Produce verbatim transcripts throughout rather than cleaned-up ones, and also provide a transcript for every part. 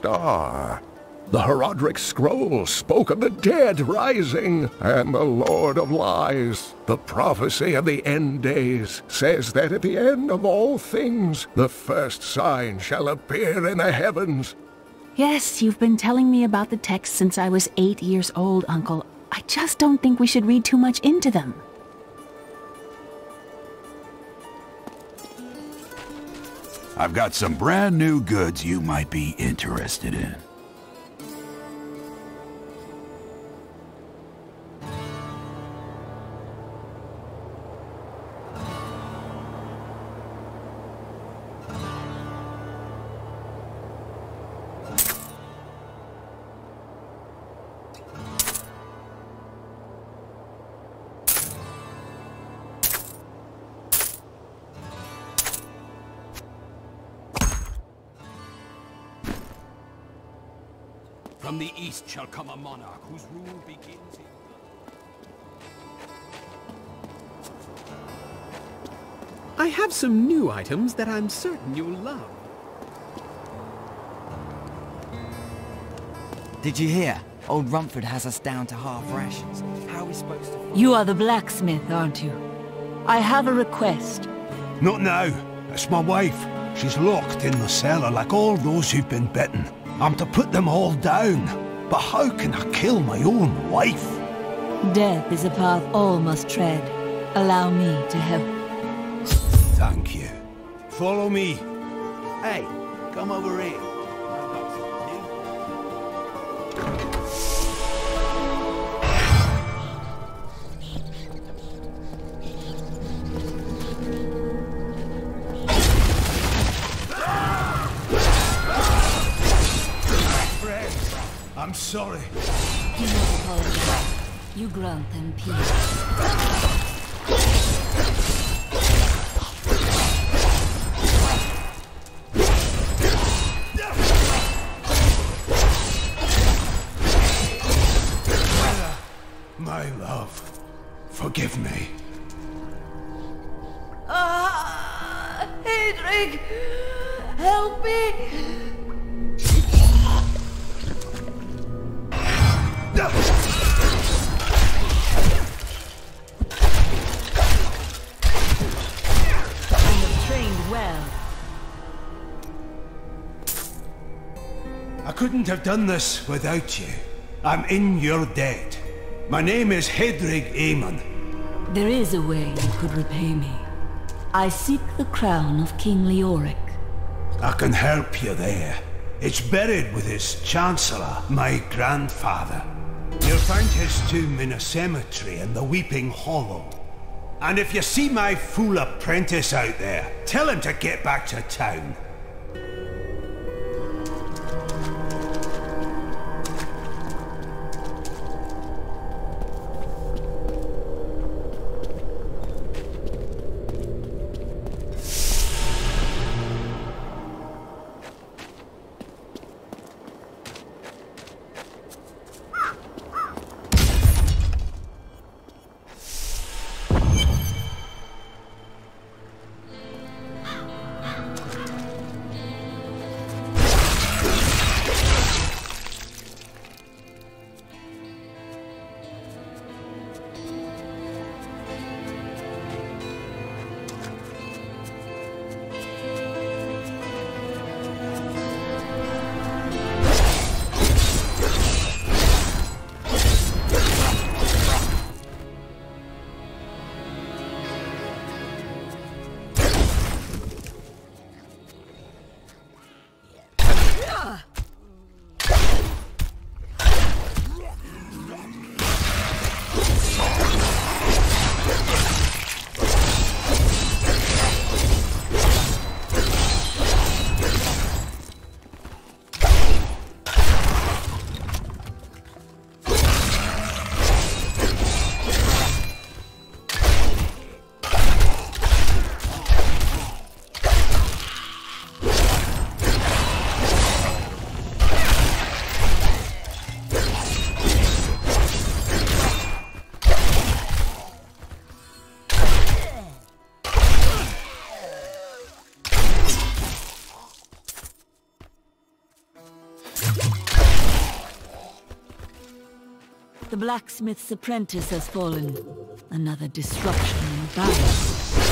star. The Herodric Scroll spoke of the dead rising, and the Lord of Lies, the prophecy of the end days, says that at the end of all things, the first sign shall appear in the heavens. Yes, you've been telling me about the texts since I was eight years old, Uncle. I just don't think we should read too much into them. I've got some brand new goods you might be interested in. From the east shall come a monarch whose rule begins in... I have some new items that I'm certain you'll love. Did you hear? Old Rumford has us down to half rations. How are we supposed to... You are the blacksmith, aren't you? I have a request. Not now. It's my wife. She's locked in the cellar like all those who've been bitten. I'm to put them all down. But how can I kill my own wife? Death is a path all must tread. Allow me to help. Thank you. Follow me. Hey, come over here. I'm sorry. Do not apologize. You grant them peace. My love, forgive me. Ah, Hedrig, help me! I couldn't have done this without you. I'm in your debt. My name is Hedrig Aemon. There is a way you could repay me. I seek the crown of King Leoric. I can help you there. It's buried with his Chancellor, my grandfather. You'll find his tomb in a cemetery in the Weeping Hollow. And if you see my fool apprentice out there, tell him to get back to town. The blacksmith's apprentice has fallen. Another disruption in battle.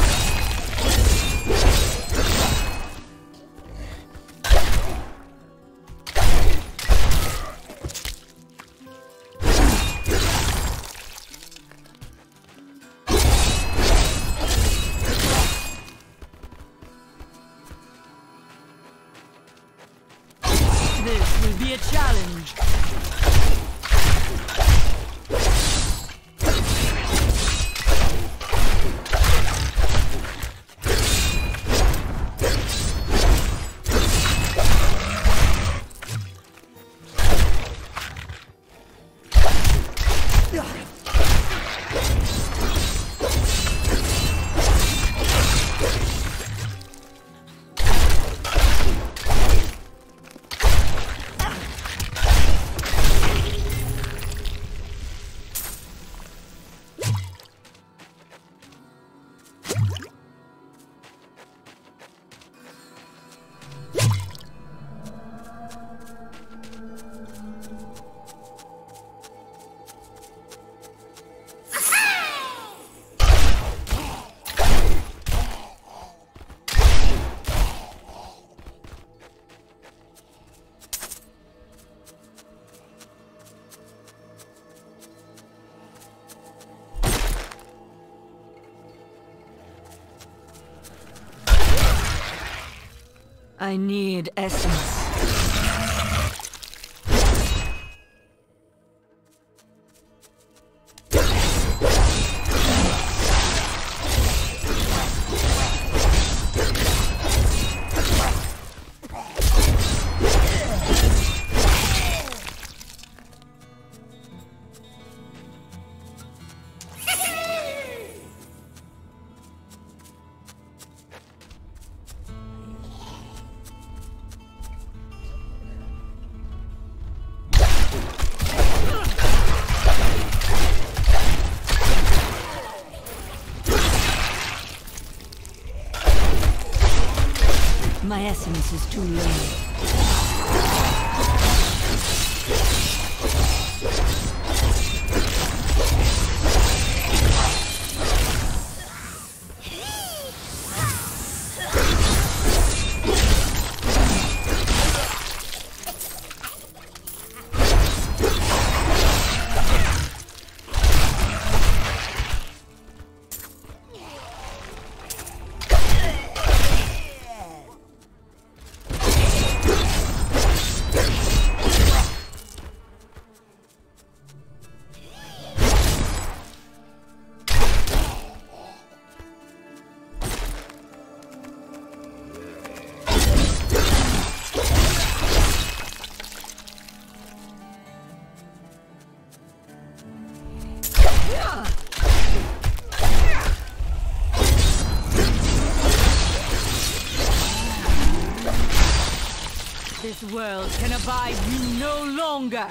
This will be a challenge. I need essence. My essence is too low. This world can abide you no longer!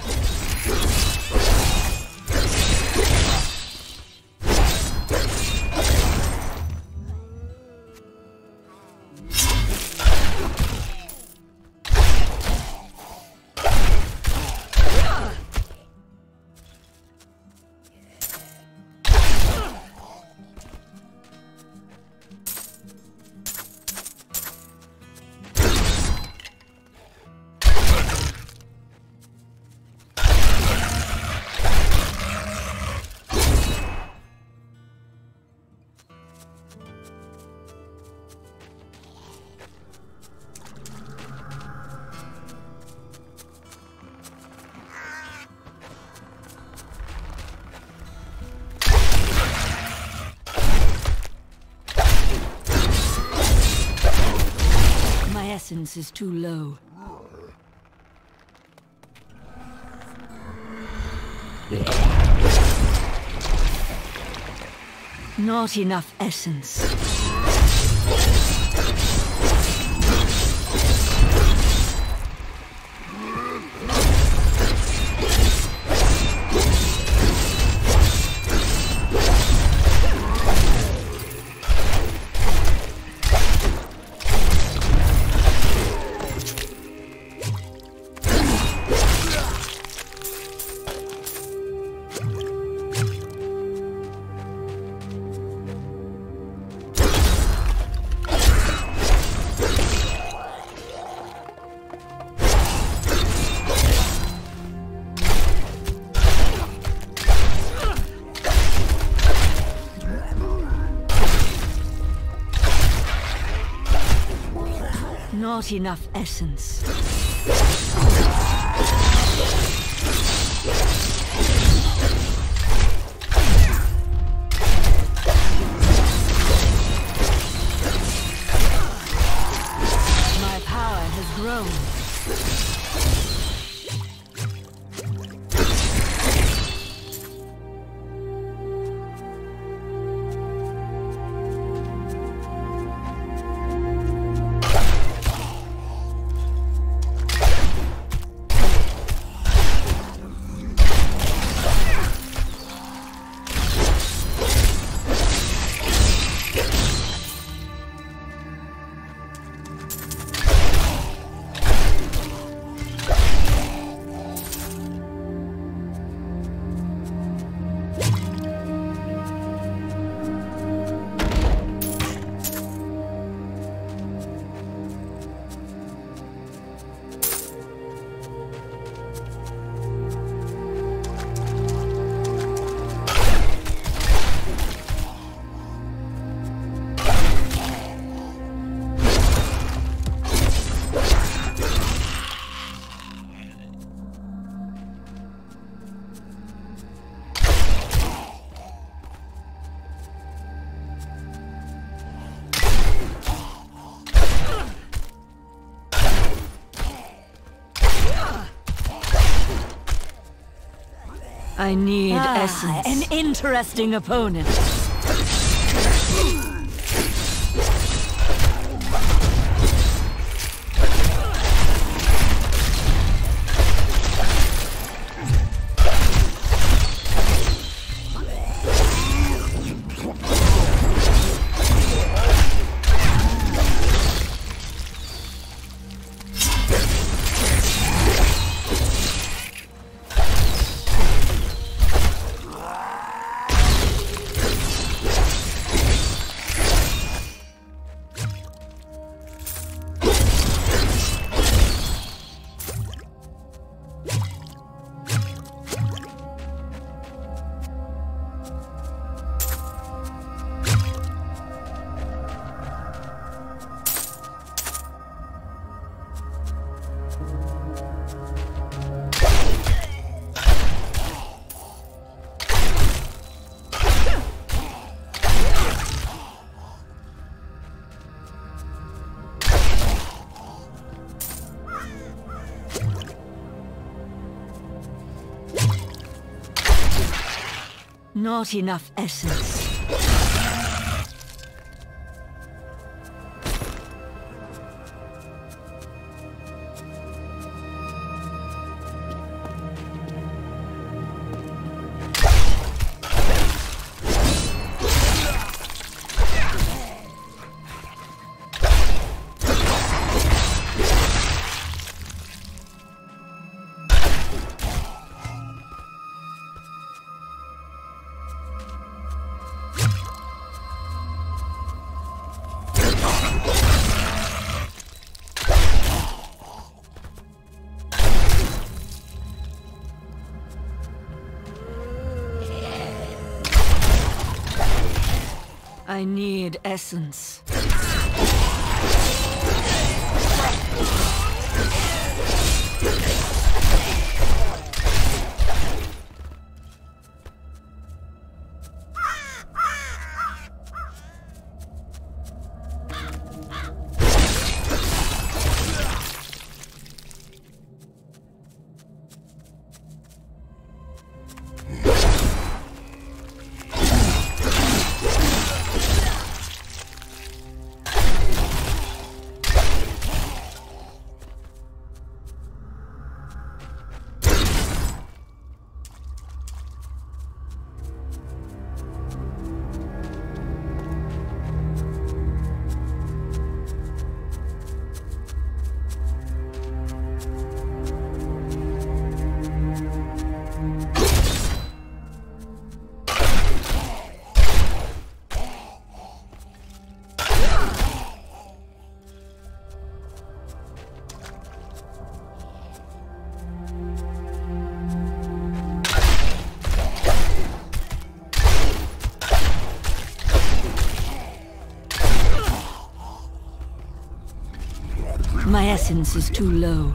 My essence is too low. Not enough essence. Not enough essence. My power has grown. I need ah, essence. An interesting opponent. Not enough essence. I need essence. My essence is too low.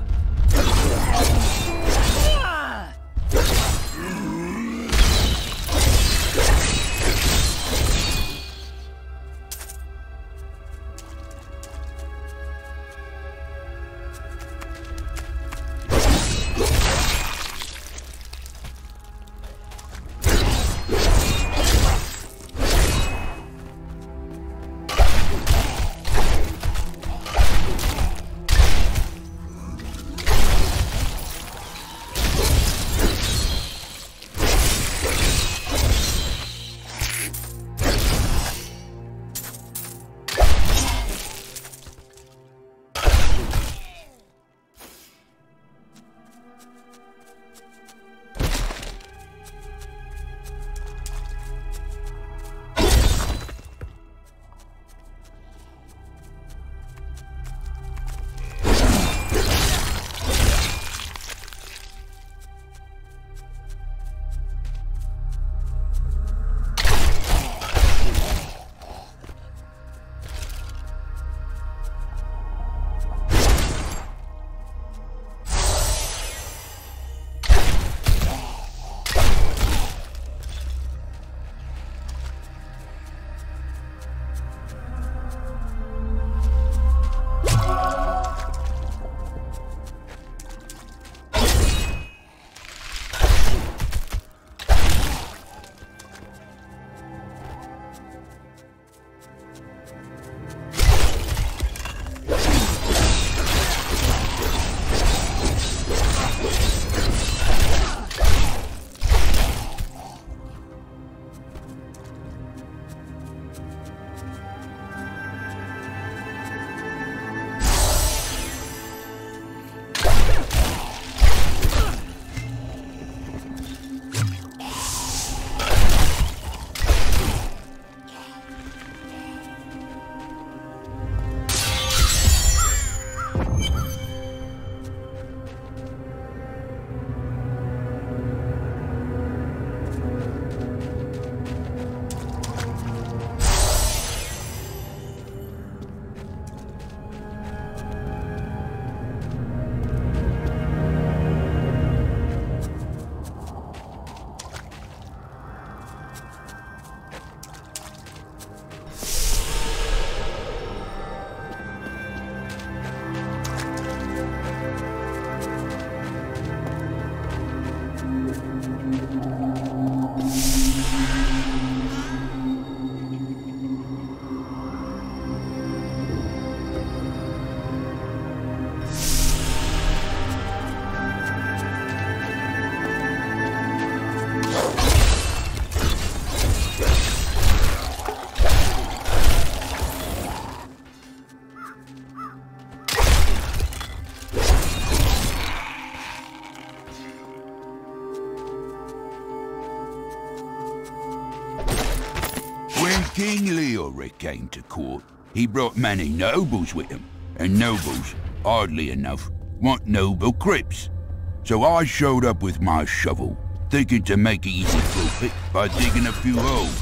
King Leoric came to court. He brought many nobles with him, and nobles, oddly enough, want noble crypts. So I showed up with my shovel, thinking to make easy profit by digging a few holes.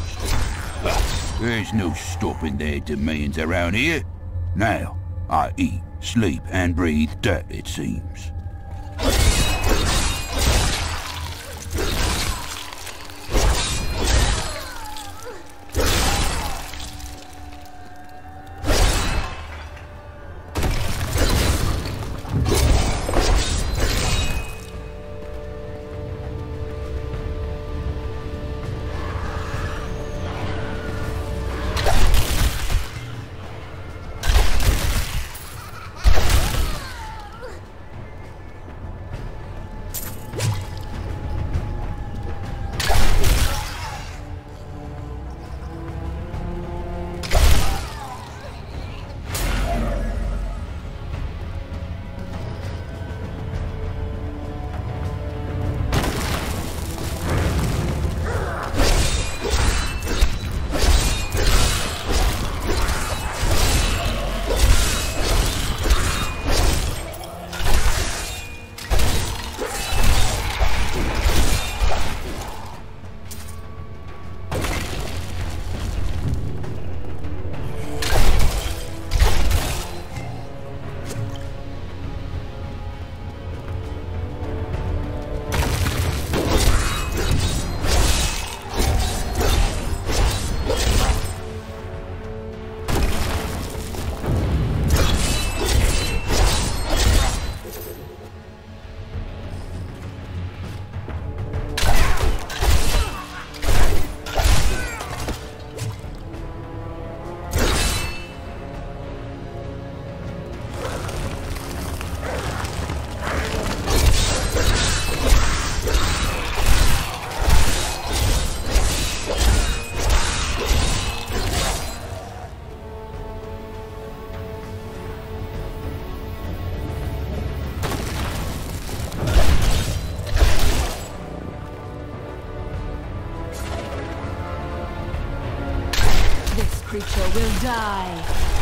But there's no stopping their demands around here. Now, I eat, sleep, and breathe dirt, it seems. die.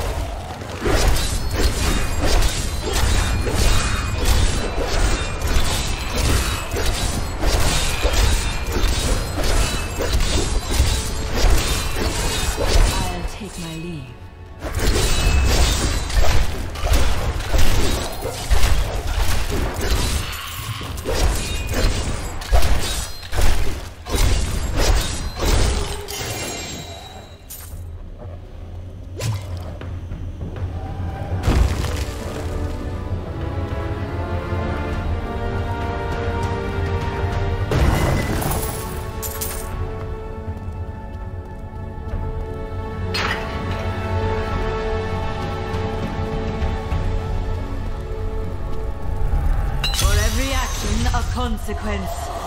I'll take my leave. A consequence.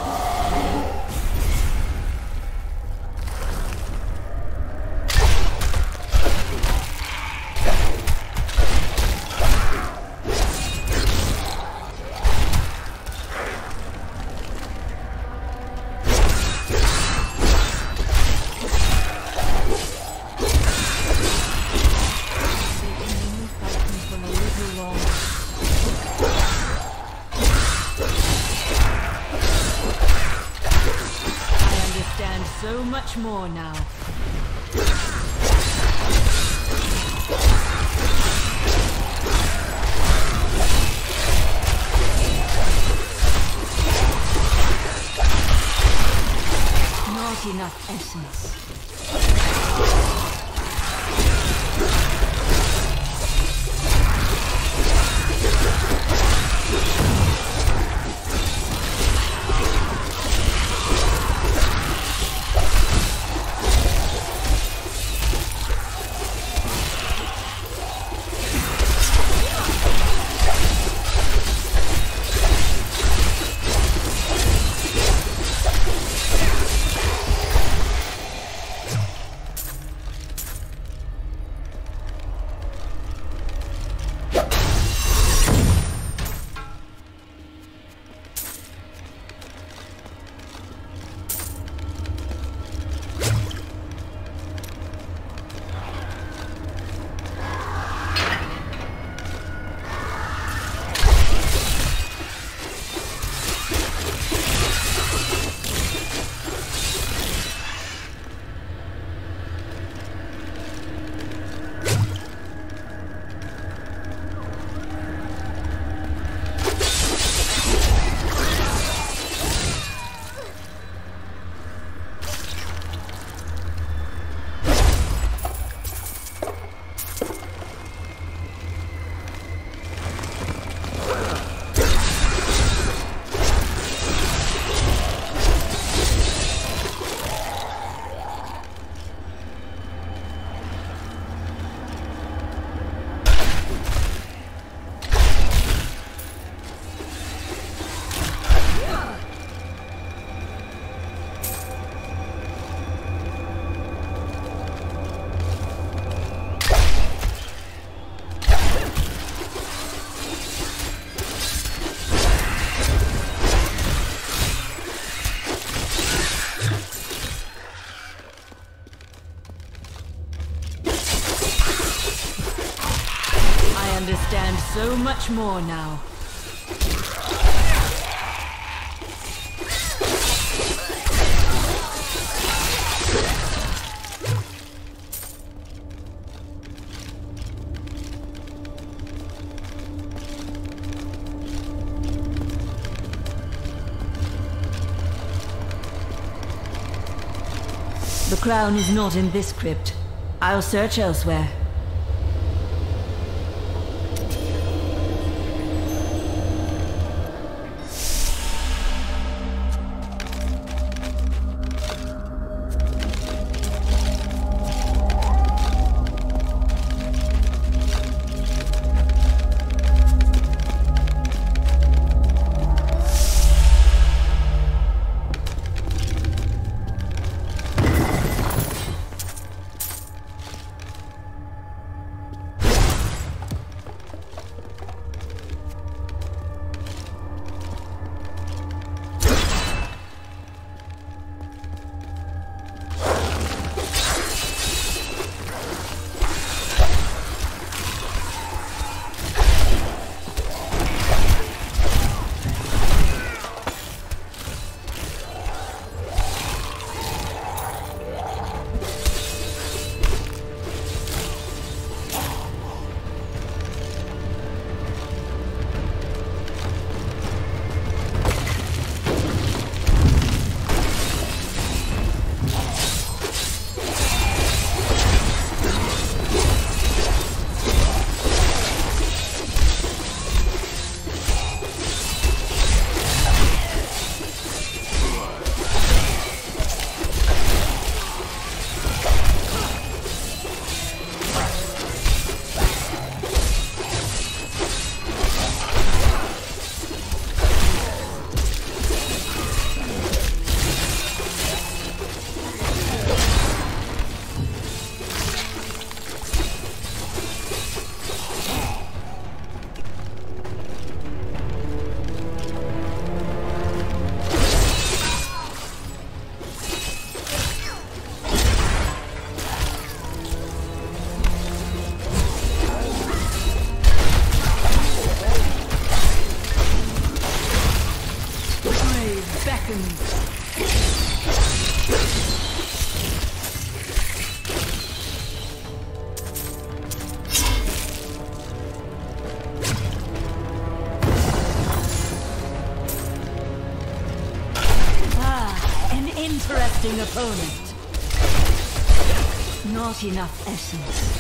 So much more now. Not enough essence. Understand so much more now. The crown is not in this crypt. I'll search elsewhere. begins. Ah, an interesting opponent. Not enough essence.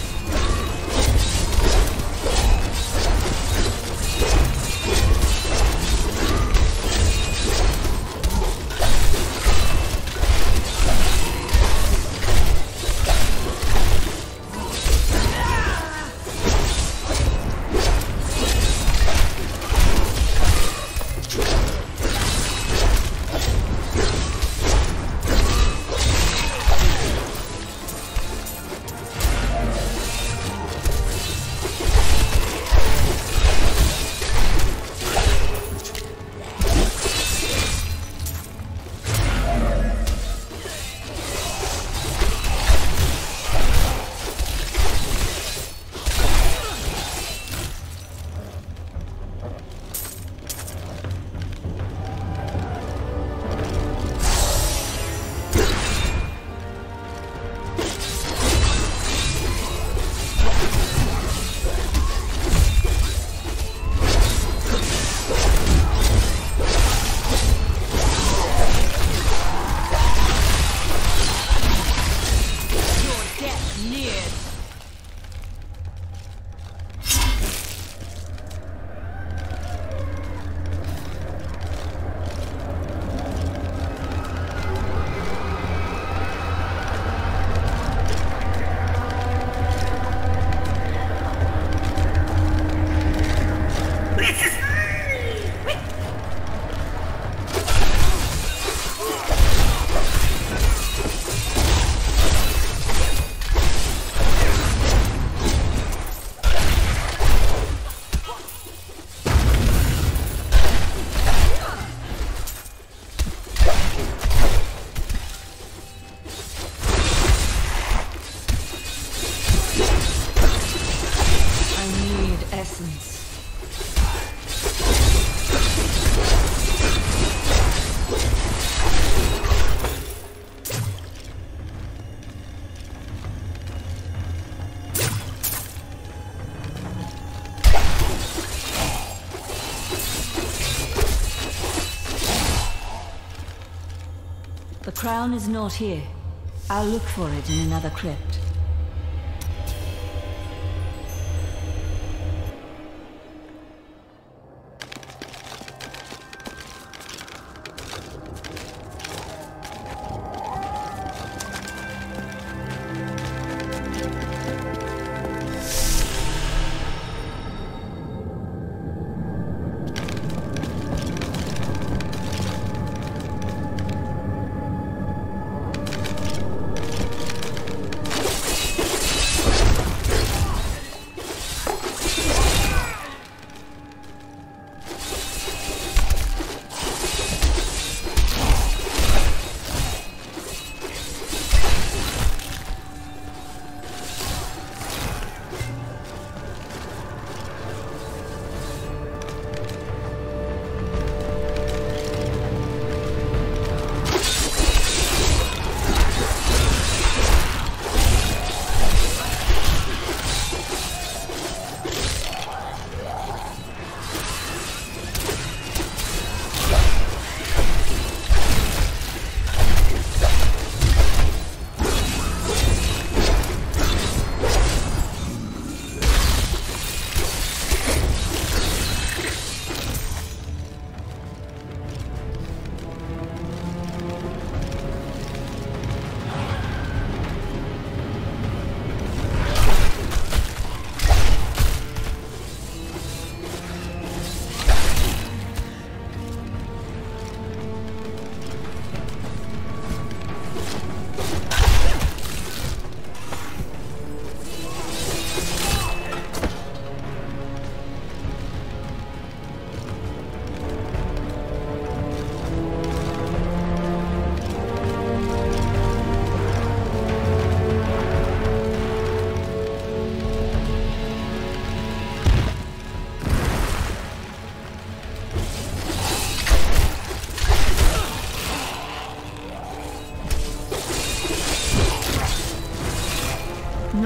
The crown is not here. I'll look for it in another crypt.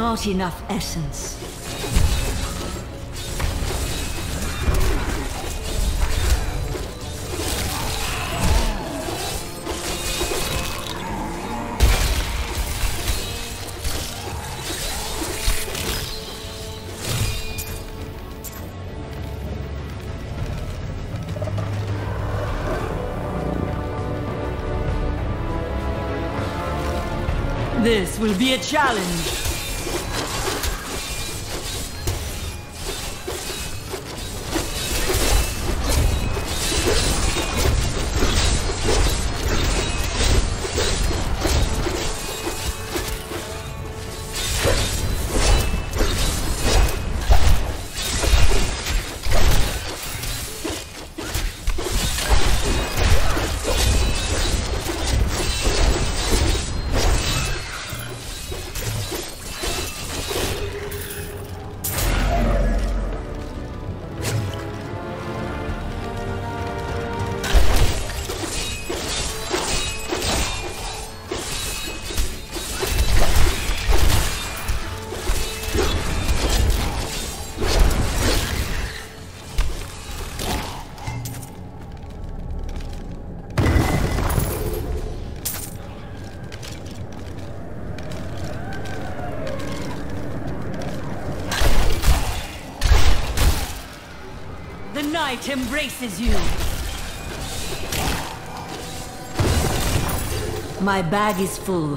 not enough essence. This will be a challenge. The night embraces you. My bag is full.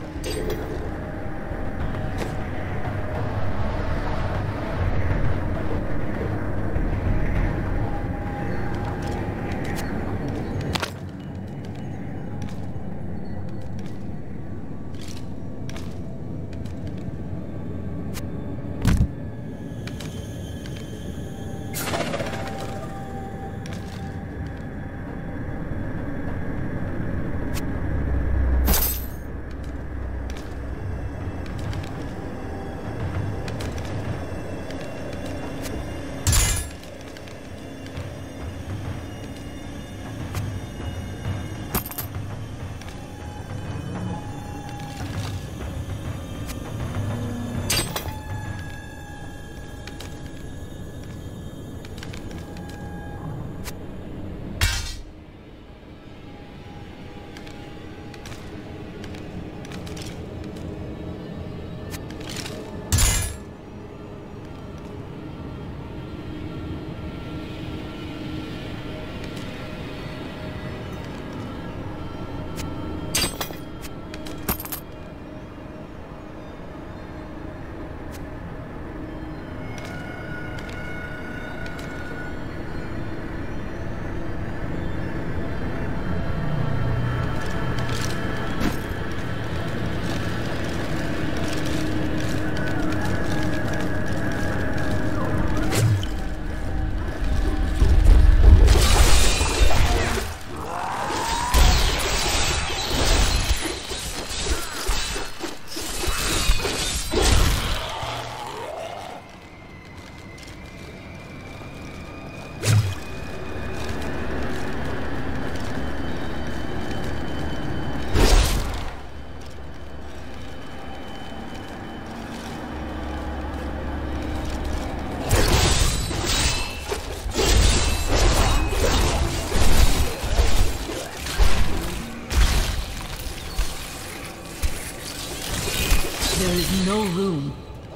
There is no room.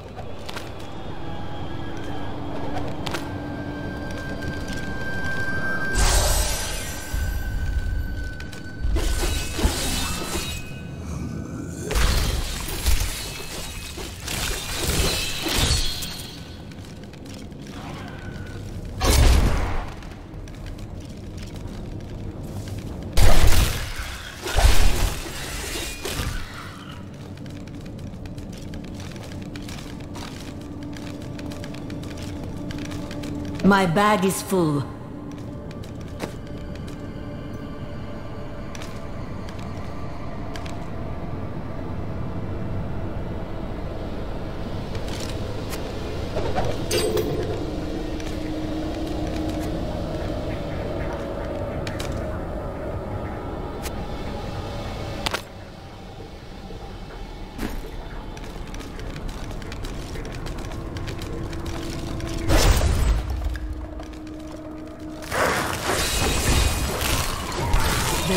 My bag is full.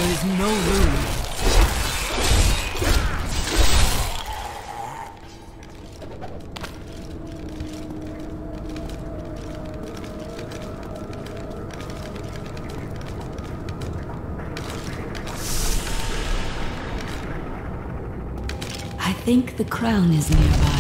There is no room. I think the crown is nearby.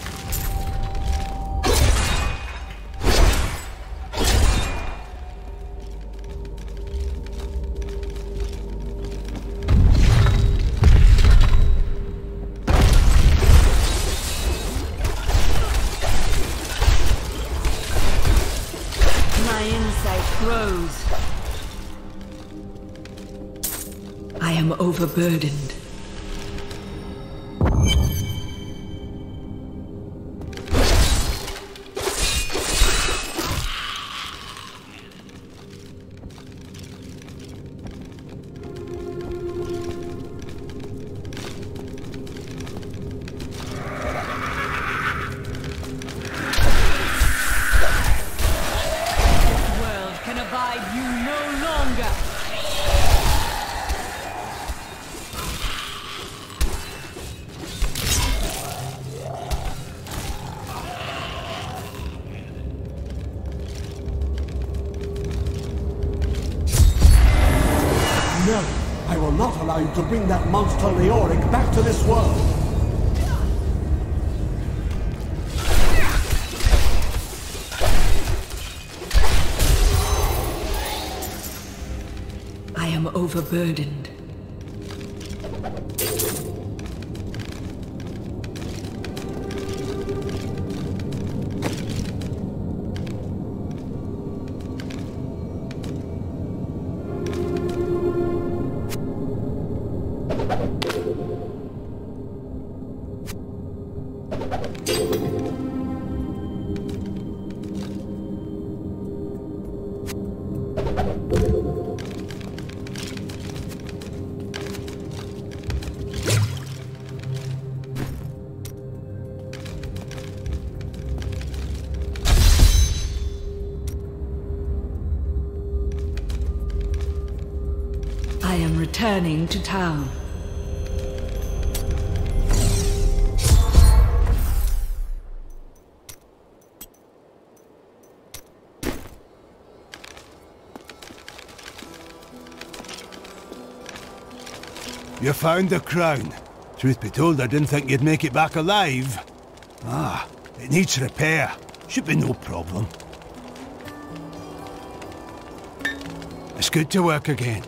My insight grows. I am overburdened. No, I will not allow you to bring that monster Leoric back to this world. I am overburdened. I am returning to town. You found the crown. Truth be told, I didn't think you'd make it back alive. Ah, it needs repair. Should be no problem. It's good to work again.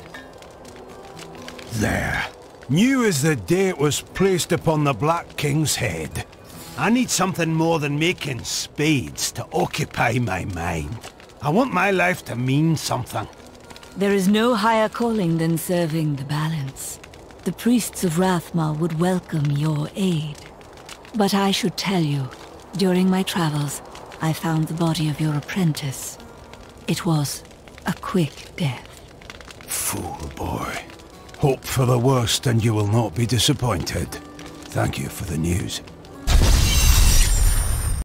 There. New as the day it was placed upon the Black King's head. I need something more than making spades to occupy my mind. I want my life to mean something. There is no higher calling than serving the balance. The priests of Rathmal would welcome your aid. But I should tell you, during my travels, I found the body of your apprentice. It was a quick death. Fool boy. Hope for the worst and you will not be disappointed. Thank you for the news.